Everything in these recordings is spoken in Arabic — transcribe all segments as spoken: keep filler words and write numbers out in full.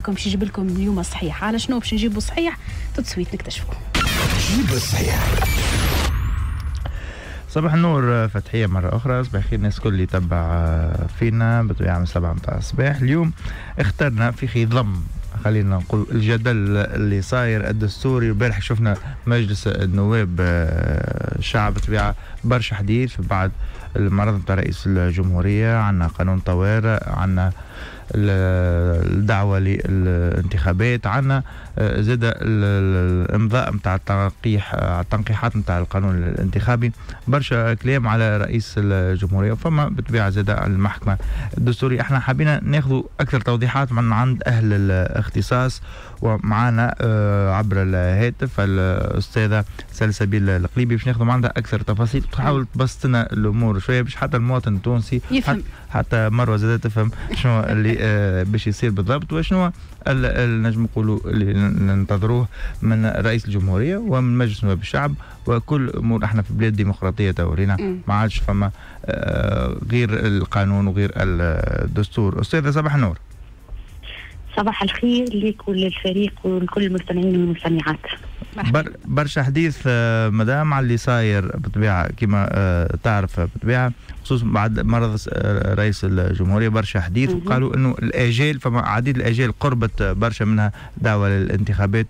باش يجيب لكم اليوم صحيح. على شنو باش نجيبوا صحيح؟ تتصويت نكتشفوا. جيب الصحيح. صباح النور فتحية مرة أخرى. صباح الخير الناس كل اللي يتبع فينا بطبيعة من سبعة متاع الصباح. اليوم اخترنا في خضم خلينا نقول الجدل اللي صاير الدستوري. البارح شفنا مجلس النواب الشعب بطبيعة برشا حديث بعد المعرض نتاع رئيس الجمهورية. عنا قانون طوارئ، عنا الدعوة للانتخابات، عنا زاد الامضاء نتاع التنقيح التنقيحات نتاع القانون الانتخابي. برشا كلام على رئيس الجمهورية، فما بالطبيعة زاد على المحكمة الدستورية. احنا حابين ناخذ اكثر توضيحات من عند اهل الاختصاص، ومعنا عبر الهاتف الاستاذة سلسبيل القليبي باش ناخذ عندها اكثر تفاصيل، تحاول تبسط لنا الامور شويه باش حتى المواطن التونسي يفهم، حتى مروه زاد تفهم شنو اللي باش يصير بالضبط، وشنو نجم نقولوا اللي ننتظروه من رئيس الجمهوريه ومن مجلس نواب الشعب وكل امور. احنا في بلاد ديمقراطيه تورينا ما عادش فما غير القانون وغير الدستور. استاذه صباح النور. صباح الخير لك وللفريق ولكل المستمعين والمستمعات. بر برشا حديث مدام على اللي صاير بطبيعه كما تعرف بطبيعه، خصوصا بعد مرض رئيس الجمهوريه. برشا حديث وقالوا انه الاجال، فما عديد الاجال قربت برشا منها دعوه للانتخابات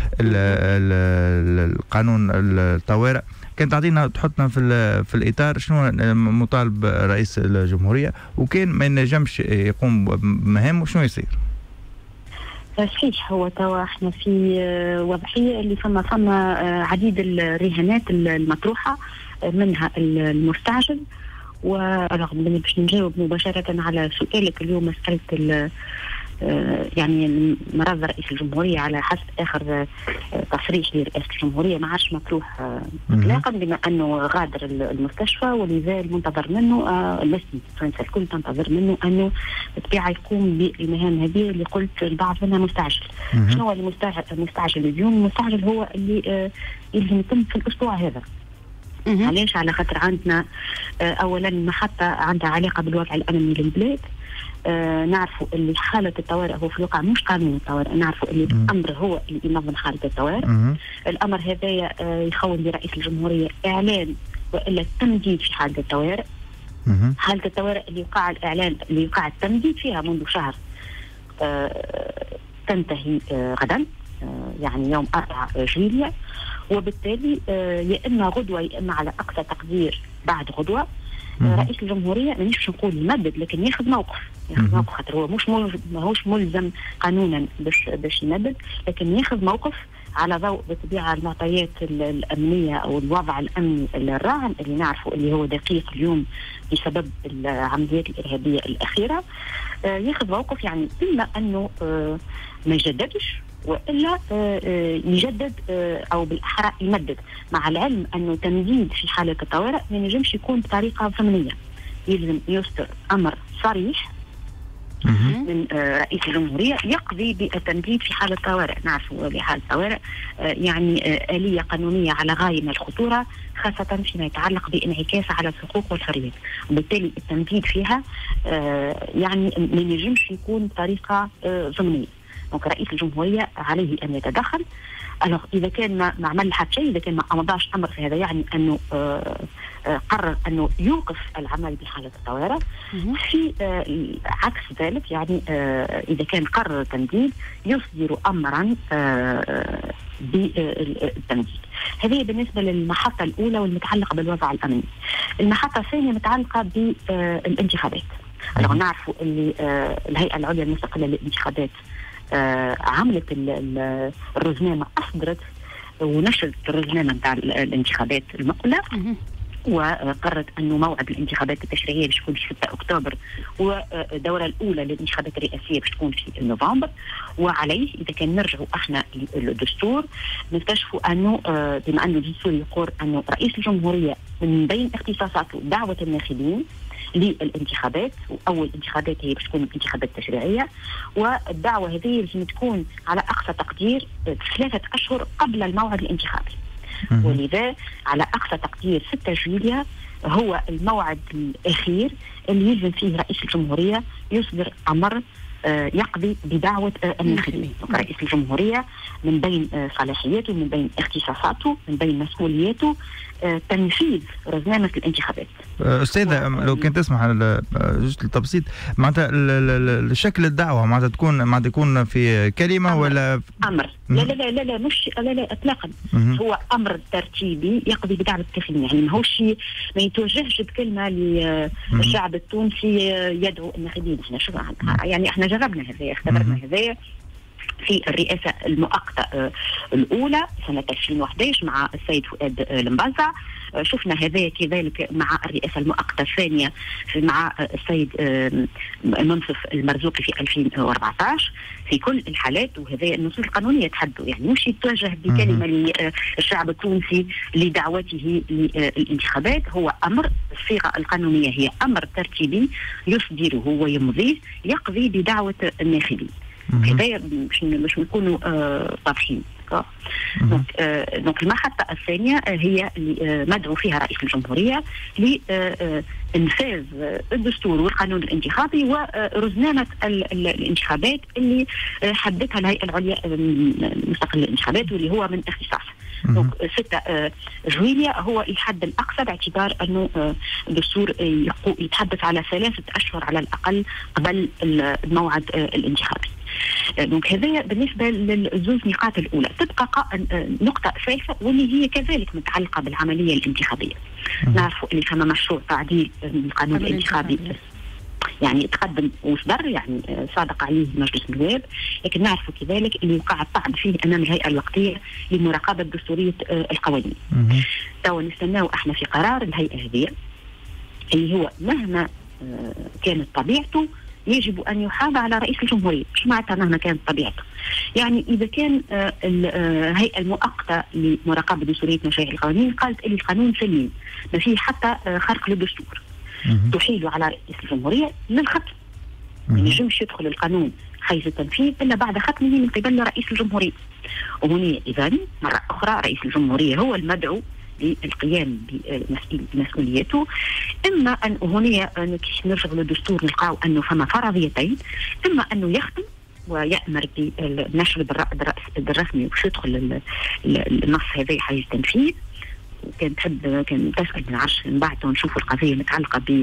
والقانون الطوارئ. كان تعطينا تحطنا في في الاطار شنو مطالب رئيس الجمهوريه، وكان ما ينجمش يقوم بمهام وشنو يصير؟ صحيح، هو توا احنا في وضعيه اللي فما فما عديد الرهانات المطروحه منها المستعجل. ورغم اني باش نجاوب مباشره على سؤالك اليوم مساله يعني مرض رئيس الجمهوريه على حسب اخر تصريح لرئاسه الجمهوريه ما عادش مطروح اطلاقا، بما انه غادر المستشفى، ولذا المنتظر منه الناس الفرنسيه الكل تنتظر منه انه بالطبيعه يقوم بالمهام هذه اللي قلت البعض منها مستعجل. شنو هو المستعجل؟ المستعجل اليوم المستعجل هو اللي يلزم يتم في الاسبوع هذا. علاش؟ على خاطر عندنا اولا محطه عندها علاقه بالوضع الامني للبلاد. آه نعرفوا اللي حالة الطوارئ هو في الواقع مش قانون الطوارئ، نعرفوا اللي الأمر هو اللي ينظم حالة الطوارئ. الأمر هذايا آه يخول لرئيس الجمهورية إعلان وإلا التمديد في حالة الطوارئ. حالة الطوارئ اللي يقع الإعلان اللي يقع التمديد فيها منذ شهر آه تنتهي آه غدا، آه يعني يوم أربعة جويلية، وبالتالي آه يا إما غدوة يا إما على أقصى تقدير بعد غدوة رئيس الجمهورية مانيش باش نقول يمدد، لكن ياخذ موقف ياخذ موقف خاطر هو مش ماهوش ملزم قانونا باش باش يمدد، لكن ياخذ موقف على ضوء بطبيعة المعطيات الأمنية أو الوضع الأمني الراهن اللي نعرفه اللي هو دقيق اليوم بسبب العمليات الإرهابية الأخيرة. آه ياخذ موقف يعني إما أنه آه ما يجددش وإلا يجدد أو بالأحرى يمدد، مع العلم أنه تمديد في حالة الطوارئ ما ينجمش يكون بطريقة ضمنية، يلزم يصدر أمر صريح من رئيس الجمهورية يقضي بالتمديد في حالة الطوارئ. نعرفوا لحالة الطوارئ يعني آلية قانونية على غاية من الخطورة، خاصة فيما يتعلق بانعكاس على الحقوق والحريات، وبالتالي التمديد فيها يعني ما ينجمش يكون بطريقة ضمنية. دونك رئيس الجمهورية عليه أن يتدخل. ألوغ إذا كان ما, ما عمل حتى شيء، إذا كان ما أمضاش أمر في هذا، يعني أنه آه آه قرر أنه يوقف العمل بحالة الطوارئ. في آه عكس ذلك، يعني آه إذا كان قرر التمديد يصدر أمرا آه بالتمديد. هذه بالنسبة للمحطة الأولى والمتعلقة بالوضع الأمني. المحطة الثانية متعلقة بالانتخابات. ألوغ نعرفوا اللي آه الهيئة العليا المستقلة للانتخابات آه عملت الرزنامة، أصدرت ونشرت الرزنامة نتاع الانتخابات المقبلة، وقررت أنه موعد الانتخابات التشريعية باش تكون في ستة أكتوبر، والدورة الأولى للانتخابات الرئاسية باش تكون في نوفمبر. وعليه إذا كان نرجعوا احنا للدستور نكتشفوا أنه آه بما أنه الدستور يقول أنه رئيس الجمهورية من بين اختصاصاته دعوة الناخبين للانتخابات، واول انتخابات هي باش تكون انتخابات تشريعيه، والدعوه هذه لازم تكون على اقصى تقدير ثلاثه اشهر قبل الموعد الانتخابي، ولذا على اقصى تقدير ستة جويلية هو الموعد الاخير اللي يلزم فيه رئيس الجمهوريه يصدر امر يقضي بدعوة الناخبين. رئيس الجمهورية من بين صلاحياته، من بين اختصاصاته، من بين مسؤولياته تنفيذ رزنامة الانتخابات. أستاذة لو كنت تسمح جزء التبسيط، معناتها شكل الدعوة معناتها تكون معناتها تكون في كلمة أمر. ولا أمر لا لا لا لا, لا مش لا لا إطلاقا. هو أمر ترتيبي يقضي بدعوة الداخلين، يعني ما هوش ما يتوجهش بكلمة للشعب التونسي يدعو الناخبين. احنا شو يعني احنا جربنا هذا، اختبرنا هذا في الرئاسة المؤقتة الأولى سنة ألفين وأحد عشر مع السيد فؤاد المبازع، شفنا هذا كذلك مع الرئاسة المؤقتة الثانية مع السيد منصف المرزوقي في ألفين وأربعة عشر. في كل الحالات وهذا النصوص القانونية تحدوا، يعني مش يتوجه بكلمة للشعب التونسي لدعوته للانتخابات، هو أمر. الصيغة القانونية هي أمر ترتيبي يصدره ويمضيه يقضي بدعوة الناخبين. هذا باش باش نكونوا واضحين. دونك المحطة الثانية هي اللي مدعو فيها رئيس الجمهورية لإنفاذ الدستور والقانون الانتخابي ورزنامة الانتخابات اللي حددها الهيئة العليا المستقلة للانتخابات واللي هو من اختصاصه. دونك ستة جويلية هو الحد الأقصى باعتبار أنه الدستور يتحدث على ثلاثة أشهر على الأقل قبل الموعد الانتخابي. دونك هذا بالنسبة للزوز نقاط الأولى. تبقى نقطة ثالثة واللي هي كذلك متعلقة بالعملية الانتخابية. نعرفوا اللي كان مشروع تعديل القانون الانتخابي يعني تقدم وصدر، يعني صادق عليه مجلس النواب، لكن نعرفوا كذلك اللي وقع الطعن فيه امام الهيئه الوقتيه لمراقبه دستوريه القوانين. تو نستناو احنا في قرار الهيئه هذه اللي هو مهما كانت طبيعته يجب ان يحافظ على رئيس الجمهوريه. مش معناتها مهما كانت طبيعته، يعني اذا كان الهيئه المؤقته لمراقبه دستوريه مشاريع القوانين قالت ان القانون سليم ما فيه حتى خرق للدستور، تحيل على رئيس الجمهورية للختم. ما ينجمش يدخل القانون حيز التنفيذ إلا بعد ختمه من قبل رئيس الجمهورية. وهنا إذن مرة أخرى رئيس الجمهورية هو المدعو للقيام بمسؤوليته. إما أن هنا نرجع للدستور نلقاو أنه فما فرضيتين، إما أنه يختم ويأمر بنشر بالرسمي وش يدخل النص هذا حيز التنفيذ. كان تحب كان تسأل من عرش من بعد ونشوفوا القضية متعلقة ب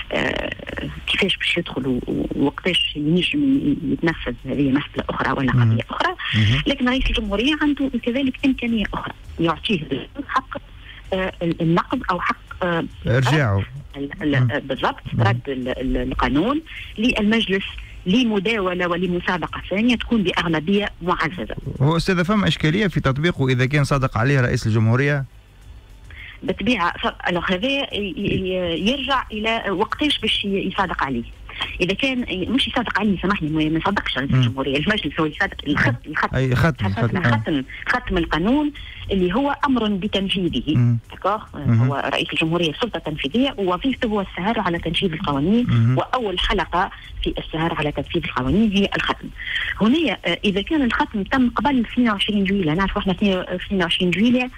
كيفاش باش يدخلوا ووقتاش ينجم يتنفذ، هذه مسألة أخرى ولا قضية أخرى. لكن رئيس الجمهورية عنده كذلك إمكانية أخرى يعطيه حق النقض أو حق إرجاعه بالضبط، رد القانون للمجلس لمداولة ولمسابقة ثانية تكون بأغلبية معززة. هو أستاذ فما إشكالية في تطبيقه إذا كان صادق عليه رئيس الجمهورية؟ بالطبيعة هذا يرجع إلى وقتاش باش يصادق عليه. إذا كان مش يصادق عليه سامحني ما يصادقش رئيس الجمهورية، المجلس هو يصادق الختم أي ختم ختم, ختم ختم القانون اللي هو أمر بتنفيذه. هو رئيس الجمهورية سلطة تنفيذية ووظيفته هو السهر على تنفيذ القوانين، مم. وأول حلقة في السهر على تنفيذ القوانين هي الختم. هنا إذا كان الختم تم قبل اثنين وعشرين جويلية، نعرف احنا اثنين وعشرين جويلية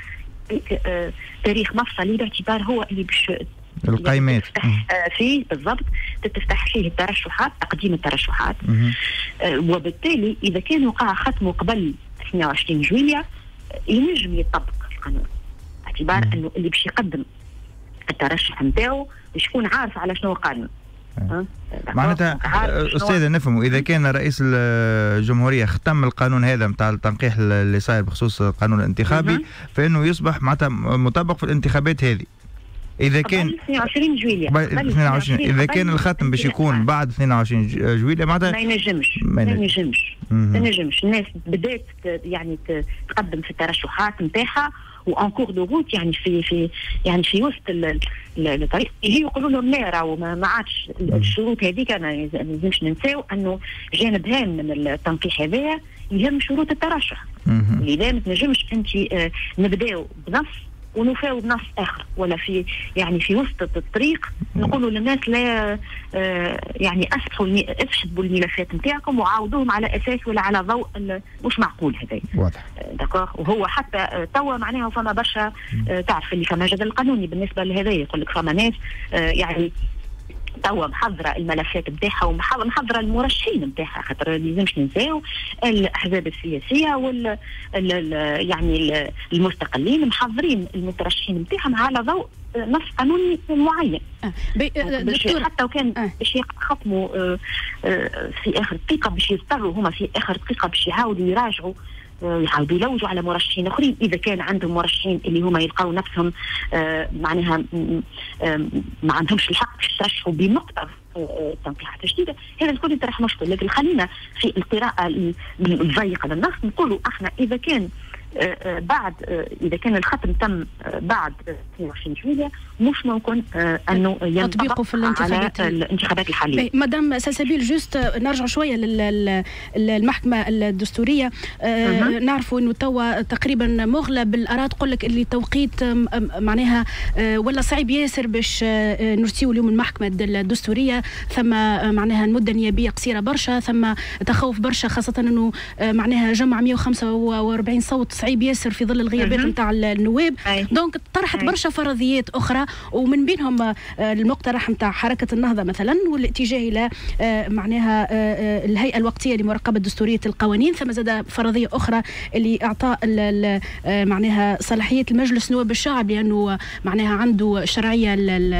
تاريخ مفصلي باعتبار هو اللي باش القائمات فيه بالضبط تتفتح فيه الترشحات، تقديم الترشحات. آه وبالتالي إذا كان وقع ختمه قبل اثنين وعشرين جويلية ينجم يطبق القانون باعتبار أنه اللي باش يقدم الترشح نتاعو باش يكون عارف على شنو قانون. أه؟ معناتها أستاذة نفهموا إذا كان رئيس الجمهورية ختم القانون هذا متاع التنقيح اللي صاير بخصوص القانون الانتخابي فإنه يصبح معناتها مطبق في الانتخابات هذه. إذا كان اثنين وعشرين جويلية اثنين وعشرين إذا كان الختم باش يكون بعد اثنين وعشرين جويلية معناتها ما ينجمش ما ينجمش ما ينجمش. الناس بدات يعني تقدم في الترشحات نتاعها وانكور دو روت، يعني في في يعني في وسط الطريق يجي يقولوا لهم لا راهو ما عادش الشروط هذيك. ما لازمش ننساو انه جانب هام من التنقيح هذايا يهم شروط الترشح. لذا ما تنجمش انت نبداو بنص ونفاو بنص اخر ولا في يعني في وسط الطريق نقولوا للناس لا آه يعني اسفوا افشدوا الملفات نتاعكم وعاودوهم على اساس ولا على ضوء مش معقول هذا. واضح. داكوغ. وهو حتى آه توا معناها فما برشا آه تعرف اللي فما جدل قانوني بالنسبه لهذا، يقول لك فما ناس آه يعني توا محضره الملفات نتاعها ومحضره المرشحين نتاعها، خاطر ما لازمش ننساو الاحزاب السياسيه وال يعني المستقلين محضرين المترشحين نتاعهم على ضوء نص قانوني معين. آه. دكتور حتى وكان باش آه. يخطموا آه آه في اخر دقيقه باش يضطروا هما في اخر دقيقه باش يحاولوا يراجعوا يعاودوا يلوجوا على مرشحين اخرين اذا كان عندهم مرشحين اللي هما يلقاو نفسهم آه معناها آه ما عندهمش الحق باش يترشحوا بنقطه التنقيحات الجديده. هذا الكل يطرح مشكل، لكن خلينا في القراءه الضيقه للنص نقولوا احنا اذا كان آه بعد آه اذا كان الختم تم آه بعد اثنين وعشرين جويلية مش ممكن آه انه ينطبق في الانتخابات على الانتخابات الحاليه. مدام سلسبيل جوست نرجع شويه للمحكمه الدستوريه. آه نعرفوا انه توا تقريبا مغلب الاراء تقول لك اللي توقيت معناها آه ولا صعيب ياسر باش آه نرسيو اليوم المحكمه الدستوريه، ثم آه معناها المده النيابيه قصيره برشا، ثم تخوف برشا خاصه انه آه معناها جمع مئة وخمسة وأربعين صوت صعيب ياسر في ظل الغيابات نتاع النواب. دونك طرحت برشا فرضيات اخرى ومن بينهم المقترح نتاع حركه النهضه مثلا والاتجاه الى معناها الهيئه الوقتيه لمراقبه دستوريه القوانين، ثم زاد فرضيه اخرى اللي اعطاء معناها صلاحيه المجلس نواب الشعب لانه معناها عنده شرعيه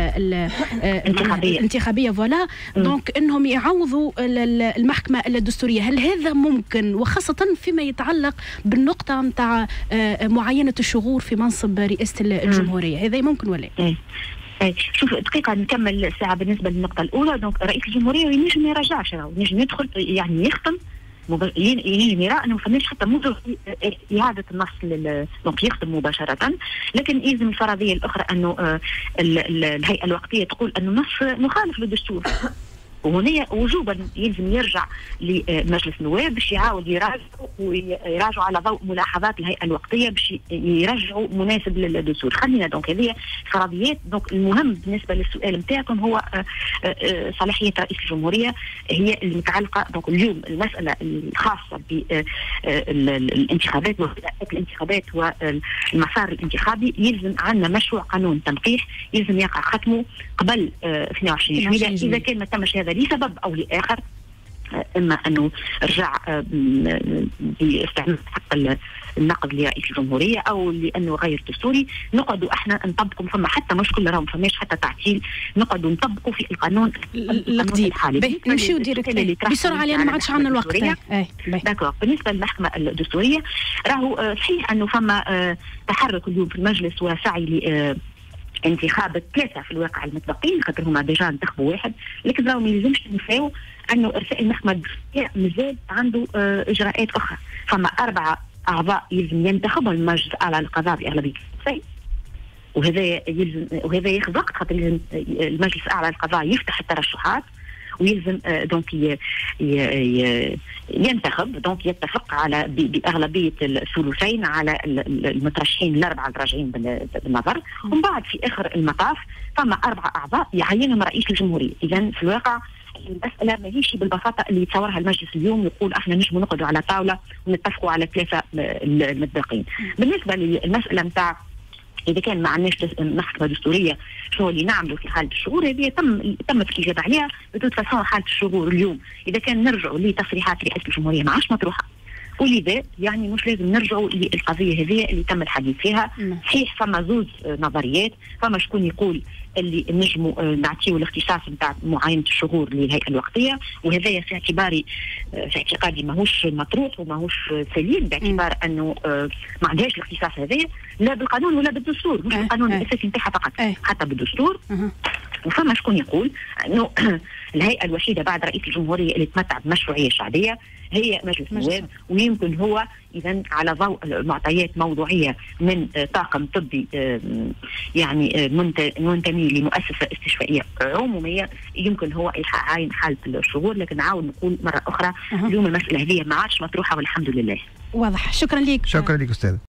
الانتخابيه فوالا. دونك انهم يعوضوا المحكمه الدستوريه، هل هذا ممكن وخاصه فيما يتعلق بالنقطه نتاع معاينه الشغور في منصب رئاسه الجمهوريه؟ هذا ممكن ولا ايه؟ ايه شوف دقيقه نكمل الساعه بالنسبه للنقطه الاولى. دونك رئيس الجمهوريه ينجم ما يرجعش، ينجم يدخل يعني يختم ينجم يرى انه ما فماش حتى موضوع اعاده النص دونك يختم مباشره، لكن يلزم الفرضيه الاخرى انه الهيئه الوقتيه تقول انه النص مخالف للدستور، وهنا وجوبا يلزم يرجع لمجلس النواب باش يعاود يراجعوا ويراجعوا على ضوء ملاحظات الهيئه الوقتيه باش يرجعوا مناسب للدستور. خلينا دونك هذه فرضيات. دونك المهم بالنسبه للسؤال نتاعكم هو صلاحيه رئيس الجمهوريه هي المتعلقه دونك اليوم المساله الخاصه بالانتخابات والانتخابات والمسار الانتخابي. يلزم عندنا مشروع قانون تنقيح يلزم يقع ختمه قبل اثنين وعشرين جويلية. اذا كان ما تمش هذا لسبب او لاخر، اما انه رجع باستعمال حق النقد لرئيس الجمهوريه او لانه غير دستوري، نقعدوا احنا نطبقوا فما حتى مشكله راهم فماش حتى تعديل، نقعدوا نطبقوا في القانون الجديد. نمشيو ديريكت بسرعه لان ما عادش عندنا الوقت. داكور. بالنسبه للمحكمه الدستوريه راهو صحيح انه فما تحرك اليوم في المجلس وسعي ل انتخاب ثلاثه في الواقع المتبقين، خاطر هما ديجا انتخبوا واحد، لكن راهو ما يلزمش ننساو انه ارساء المحكمه الدستوريه مازال عنده اه اجراءات اخرى. فما اربعه اعضاء يلزم ينتخبهم المجلس الاعلى للقضاء باغلبيه الصوت، وهذا يلزم وهذا ياخذ وقت خاطر المجلس الاعلى للقضاء يفتح الترشحات ويلزم دونك ينتخب دونك يتفق على باغلبيه الثلثين على المترشحين الاربعه الراجعين بالنظر، ومن بعد في اخر المطاف فما اربعه اعضاء يعينهم رئيس الجمهوريه. اذا في الواقع المساله ماهيش بالبساطه اللي يتصورها المجلس اليوم يقول احنا نجموا نقعدوا على طاوله ونتفقوا على ثلاثه المتبقين. بالنسبه للمساله نتاع اذا كان ما عندناش محكمه دستوريه شنو اللي نعملوا في حاله الشغور، هذه تم تمت الاجابه عليها. بتوت فاسون حاله الشغور اليوم اذا كان نرجعوا لتصريحات رئاسه الجمهوريه ما عادش مطروحه، ولذا يعني مش لازم نرجعوا للقضيه هذه اللي تم الحديث فيها. صحيح فما زوز نظريات، فما شكون يقول اللي نجموا نعطيو الاختصاص نتاع معاينه الشغور للهيئه الوقتيه، وهذا في اعتباري في اعتقادي ماهوش مطروح وماهوش سليم، باعتبار انه ما عندهاش الاختصاص هذا لا بالقانون ولا بالدستور، مش بالقانون الاساسي نتاعها فقط حتى بالدستور. وفما شكون يقول انه الهيئه الوحيده بعد رئيس الجمهوريه اللي تمتع بمشروعيه شعبيه هي مجلس النواب، ويمكن هو اذا على ضوء معطيات موضوعيه من طاقم طبي يعني منتمي لمؤسسه استشفائيه عموميه يمكن هو يعاين حاله الشغور. لكن نعاود نقول مره اخرى اليوم المساله هذه ما عادش مطروحه والحمد لله. واضح. شكرا لك. شكرا لك استاذ.